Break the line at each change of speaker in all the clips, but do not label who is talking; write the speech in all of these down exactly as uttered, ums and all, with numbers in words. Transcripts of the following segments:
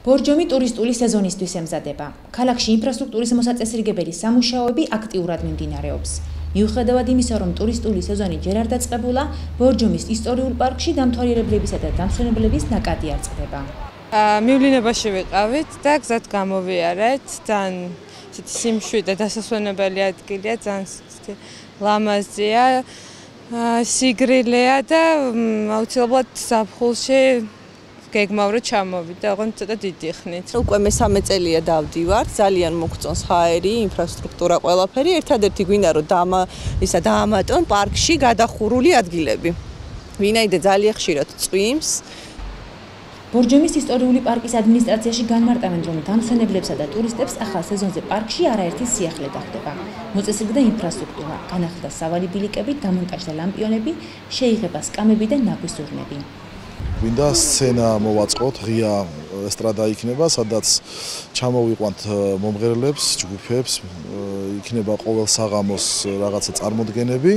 ბორჯომი ტურისტული სეზონისთვის ემზადება. ქალაქში ინფრასტრუქტურის მოსაწესრიგებელი სამუშაოები აქტიურად მიმდინარეობს. მიუხედავად იმისა, რომ ტურისტული სეზონი ჯერ არ დაწყებულა, ბორჯომის ისტორიულ პარკში დამთვალიერებლებისა და დამსვენებლების ნაკადი არ წყდება.
მივლინებაში ვიყავით და გზად გამოვიარეთ. ძალიან ისეთი სიმშვიდე დასასვენებელი ადგილია, ძალიან ლამაზია, სიგრილეა და აუცილებლად ზაფხულში გეგმავრო ჩამოვიდა, ოღონდ ცოტა დიდი ხნით.
უკვე მესამე წელია დავდივართ, ძალიან მოგწონს ჰაერი, ინფრასტრუქტურა, ყველაფერი. ერთადერთი გვინდა რომ დამა ისა დაამატონ პარკში გადახურული ადგილები. ვინაიდან ძალიან ხშირად წვიმს.
ბორჯომის ისტორიული პარკის ადმინისტრაციაში განმარტავენ, რომ დამსვენებლებსა და ტურისტებს ახალ სეზონზე პარკში არაერთი სიახლე დახდება. მოწესრიგდა ინფრასტრუქტურა, განახლდა სავალი ბილიკები, დამონტაჟდა ლამპიონები, შეიღება სკამები და ნაგვის ურნები.
Გვინდა სცენა მოვაწყოთ, ღია ესტრადა იქნება, სადაც ჩამოვიყვანთ მომღერლებს, ჯგუფებს, იქნება ყოველ საღამოს რაღაცა წარმოდგენები.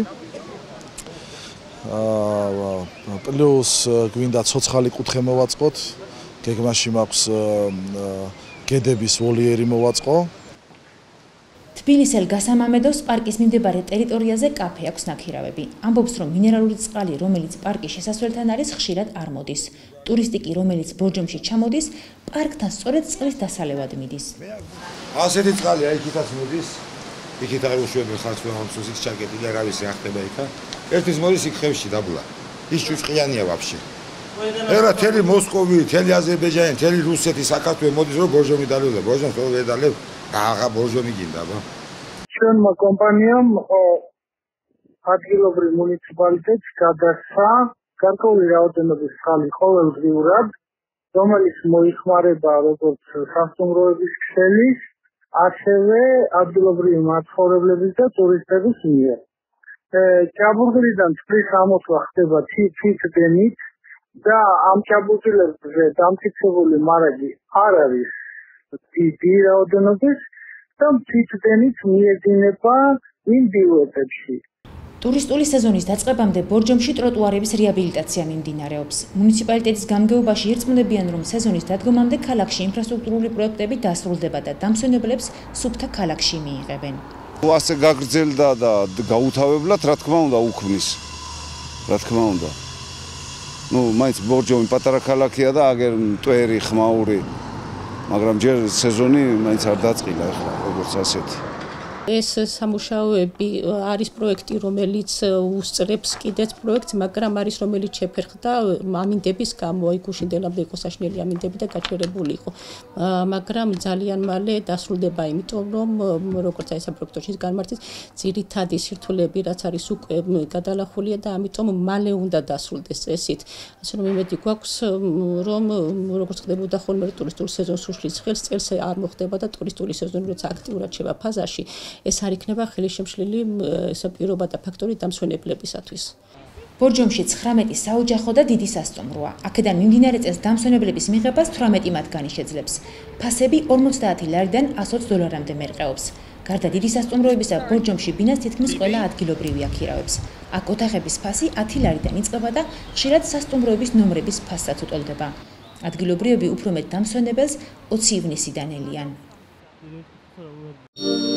პლუს გვინდა ცოცხალი კუთხე მოვაწყოთ, გეგმაში მაქვს გედების ვოლიერი მოვაწყო.
თბილისელ გასამამედოს პარკის მიმდებარე ტერიტორიაზე კაფე აქვს ნაქირავები. ამბობს, რომ მინერალური წყალი, რომელიც პარკის შესასვლელთან არის, ხშირად არ მოდის. ტურისტი კი, რომელიც ბორჯომში ჩამოდის, პარკთან სწორედ წყლის დასალევად მიდის.
ასეთი წყალი აი იქითაც მოდის. იქით არ უშვებენ ხალხს, რომ სუსიქს ჩაკეტილი არავის რა ხდება იქა. ერთის მოდის იქ ხევში დაბლა. ის ჭუჭყიანია ვაფშე. ეხლა თელი მოსკოვი, თელი აზერბაიჯანი, თელი რუსეთი, საქართველო მოდის რომ ბორჯომი დალევდა. ბორჯომს თო ვერ დალევ. აღა ბორჯომი გინდა ბა.
ჩვენმა კომპანიამ ადგილობრივ მუნიციპალიტეტს გადასცა გარკვეული რაოდენობის წყალი ყოველდღიურად, რომელიც მოიხმარება როგორც სასტუმროების ქსელის, ასევე ადგილობრივი მაცხოვრებლების და ტურისტების მიერ. ჭაბურღილიდან წყლის ამოსვლა ხდება თვითდენით და ამ ჭაბურღილებზე დამტკიცებული მარაგი არ არის დიდი რაოდენობის და თვითდენით მიედინება იმ ბილეთებში.
ტურისტული სეზონის დაწყებამდე ბორჯომში ტროტუარების რეაბილიტაცია მიმდინარეობს. მუნიციპალიტეტის გამგეობაში ირწმუნებიან, რომ სეზონის დადგომამდე ქალაქში ინფრასტრუქტურული პროექტები დასრულდება და დამსვენებლებს სუფთა ქალაქში მიიღებენ.
ასე გაგრძელდა და გაუთავებლად, რა თქმა უნდა, უქმნის. რა თქმა უნდა. ნუ, მაინც ბორჯომი პატარა ქალაქია და აგერ მტვერი, ხმაური, მაგრამ ჯერ სეზონი მაინც არ დაწყილა ახლა, როგორც ასეთი.
ეს სამუშაოები არის პროექტი, რომელიც უსწრებს კიდეც პროექტს, მაგრამ არის რომელიც შეფერხდა ამინდების გამო, აი გუშინდელამდე იყო საშინელი ამინდები და გაჩერებული იყო. მაგრამ ძალიან მალე დასრულდება, იმიტომ რომ როგორც აი საპროექტოშიც განმარტის, ძირითადი სირთულეები რაც არის უკვე გადალახულია და ამიტომ მალე უნდა დასრულდეს წესით. ასე რომ იმედი გვაქვს, რომ როგორც ხდებოდა ხოლმე ტურისტული სეზონს უშლის ხელს, წელს არ მოხდება და ტურისტული სეზონი როცა აქტიურად შევა ფაზაში, ეს არ იქნება ხელისშემშლელი პირობა და ფაქტორი დამსვენებლებისათვის.
ბორჯომში ცხრამეტი საოჯახო და დიდი სასტუმროა. აქედან მიმდინარე წელს დამსვენებლების მიღებას თვრამეტი მათგანი შეძლებს. ფასები ორმოცდაათი ლარიდან ასოც დოლარამდე მერყეობს. გარდა დიდი სასტუმროებისა, ბორჯომში ბინას თითქმის ყველა ადგილობრივი აქირავებს. აქ ოთახების ფასი ათი ლარიდან იწყება და ხშირად სასტუმროების ნომრების ფასსაც უტოლდება. ადგილობრივები უფრო მეტ დამსვენებელს ოცი ივნისიდან ელიან.